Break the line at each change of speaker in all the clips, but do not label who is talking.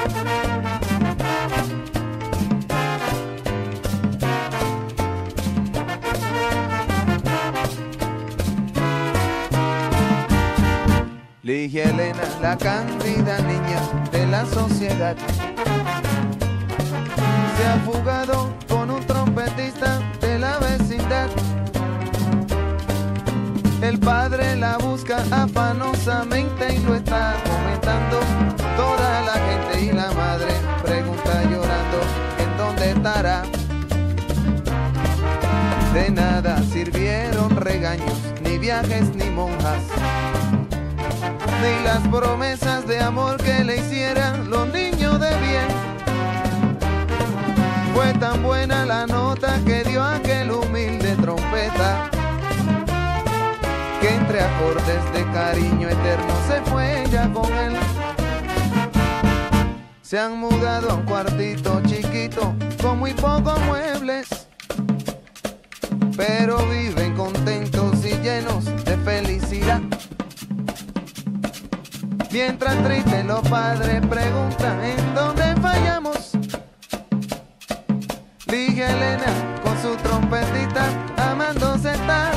Ligia Elena, la cándida niña de la sociedad, se ha fugado con un trompetista de la vecindad. El padre la busca afanosamente y lo está comentando toda la gente, y la madre pregunta llorando en dónde estará. De nada sirvieron regaños, ni viajes, ni monjas, ni las promesas de amor que le hicieran los niños de bien. Fue tan buena la nota que dio aquel humilde trompeta, que entre acordes de cariño eterno se fue ella con él. Se han mudado a un cuartito chiquito con muy pocos muebles, pero viven contentos y llenos de felicidad. Mientras tristes los padres preguntan en dónde fallamos, Ligia Elena con su trompetita amándose está.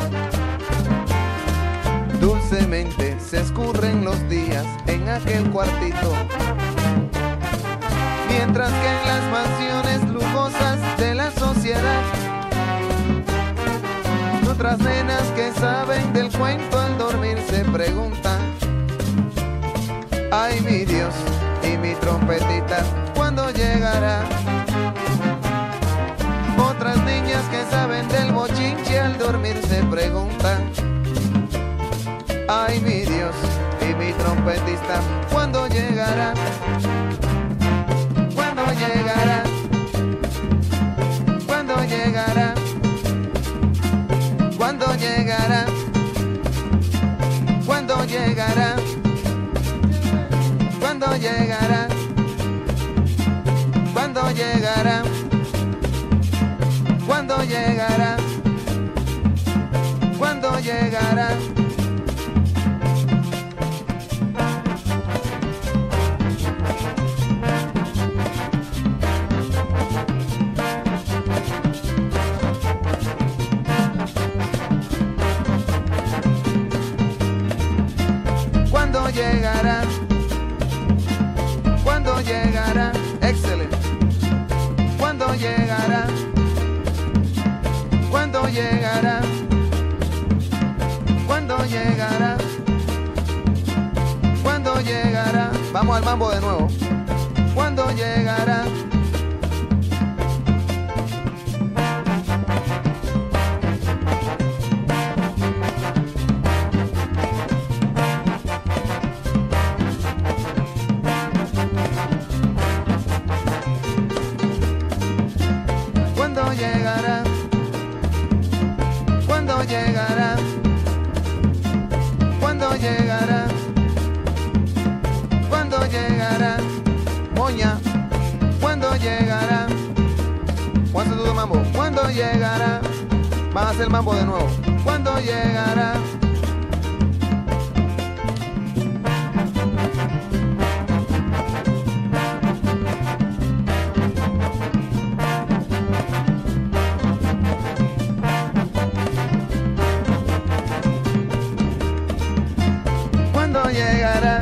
Dulcemente se escurren los días en aquel cuartito, mientras que en las mansiones lujosas de la sociedad, otras nenas que saben del cuento al dormir se preguntan: ay, mi Dios, y mi trompetita, ¿cuándo llegará? Otras niñas que saben del bochinche al dormir se preguntan: ay, mi Dios, y mi trompetista, ¿cuándo llegará? ¿Cuándo llegará? ¿Cuándo llegará? ¿Cuándo llegará? ¿Cuándo llegará? ¿Cuándo llegará? ¿Cuándo llegará? ¿Cuándo llegará? ¿Cuándo llegará? ¿Cuándo llegará? ¿Cuándo llegará? Excelente. ¿Cuándo llegará? ¿Cuándo llegará? ¿Cuándo llegará? ¿Cuándo llegará? Vamos al mambo de nuevo. ¿Cuándo llegará? ¿Cuándo llegará? ¿Cuándo llegará? ¿Cuándo llegará? ¿Cuándo llegará? Moña, ¿cuándo llegará? ¿Cuándo tu mambo? ¿Cuándo llegará? Van a hacer el mambo de nuevo. ¿Cuándo llegará? ¿Cuándo llegará?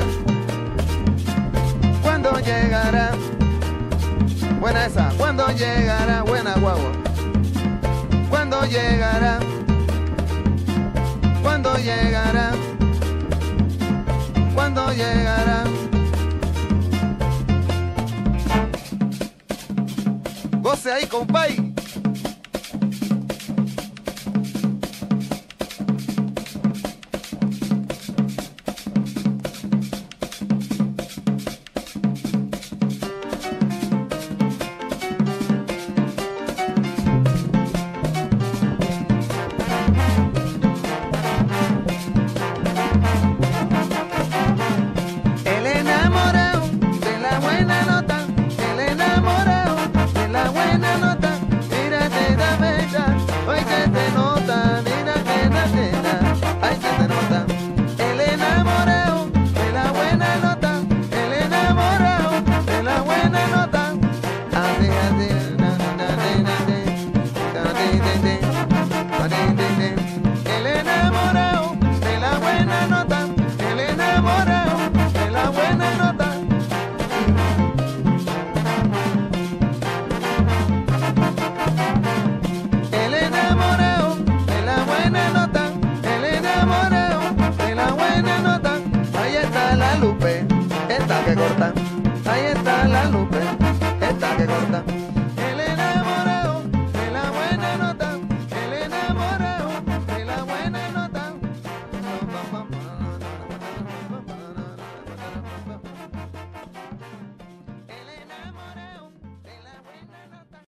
¿Cuándo llegará? Buena esa. ¿Cuándo llegará? Buena guagua. ¿Cuándo llegará? ¿Cuándo llegará? ¿Cuándo llegará? Goce ahí, compay. El enamorado de la buena nota Guadalupe, está que corta.